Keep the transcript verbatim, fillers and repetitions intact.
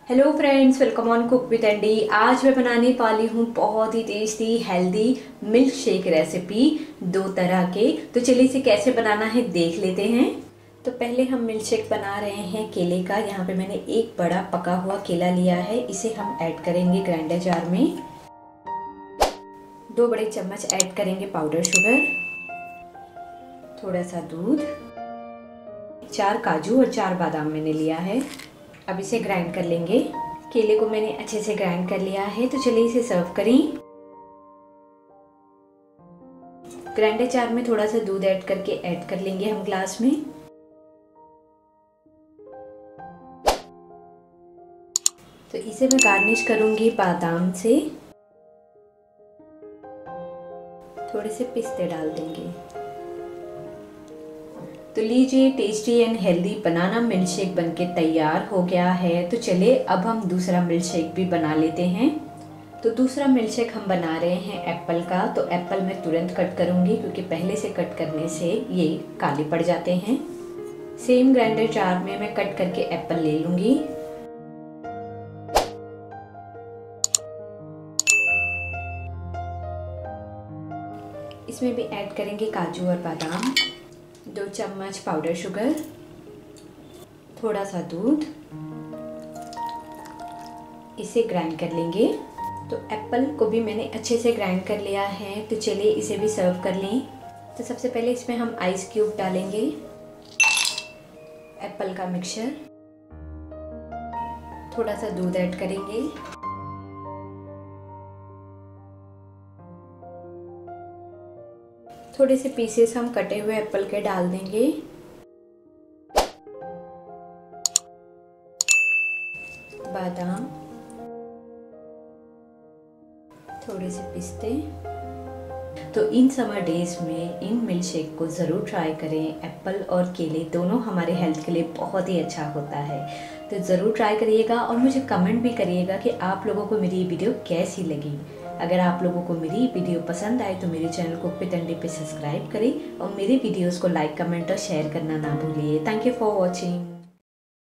Hello friends, welcome on cook with Andy. आज मैं बनाने वाली हूँ बहुत ही tasty healthy milkshake recipe दो तरह के। तो चलिए इसे कैसे बनाना है देख लेते हैं। तो पहले हम मिल्क शेक बना रहे हैं केले का। यहाँ पे मैंने एक बड़ा पका हुआ केला लिया है, इसे हम ऐड करेंगे ग्राइंडर जार में। दो बड़े चम्मच ऐड करेंगे पाउडर शुगर, थोड़ा सा दूध, चार काजू और चार बादाम मैंने लिया है। अब इसे ग्राइंड कर लेंगे। केले को मैंने अच्छे से ग्राइंड कर लिया है, तो चलिए इसे सर्व करें। ग्राइंडर जार में थोड़ा सा दूध ऐड करके ऐड कर लेंगे हम ग्लास में। तो इसे मैं गार्निश करूंगी बादाम से, थोड़े से पिस्ते डाल देंगे। तो लीजिए, tasty and healthy banana milkshake बनके तैयार हो गया है। तो चलिए अब हम दूसरा मिल्क शेक भी बना लेते हैं। तो दूसरा मिल्क शेक हम बना रहे हैं एप्पल का। तो एप्पल मैं तुरंत कट करूंगी क्योंकि पहले से कट करने से ये काले पड़ जाते हैं। सेम ग्राइंडर जार में मैं कट करके एप्पल ले लूंगी। इसमें भी ऐड करेंगे काजू और बादाम, दो चम्मच पाउडर शुगर, थोड़ा सा दूध, इसे ग्राइंड कर लेंगे। तो एप्पल को भी मैंने अच्छे से ग्राइंड कर लिया है। तो चलिए इसे भी सर्व कर लें। तो सबसे पहले इसमें हम आइस क्यूब डालेंगे, एप्पल का मिक्सचर, थोड़ा सा दूध ऐड करेंगे, थोड़े से पीसेस हम कटे हुए एप्पल के डाल देंगे, बादाम, थोड़े से पिस्ते। तो इन समर डेज में इन मिल्क शेक को ज़रूर ट्राई करें। एप्पल और केले दोनों हमारे हेल्थ के लिए बहुत ही अच्छा होता है। तो ज़रूर ट्राई करिएगा और मुझे कमेंट भी करिएगा कि आप लोगों को मेरी ये वीडियो कैसी लगी। अगर आप लोगों को मेरी वीडियो पसंद आए तो मेरे चैनल को कुक विद एंडी पे सब्सक्राइब करें और मेरे वीडियोस को लाइक, कमेंट और शेयर करना ना भूलिए। Thank you for watching.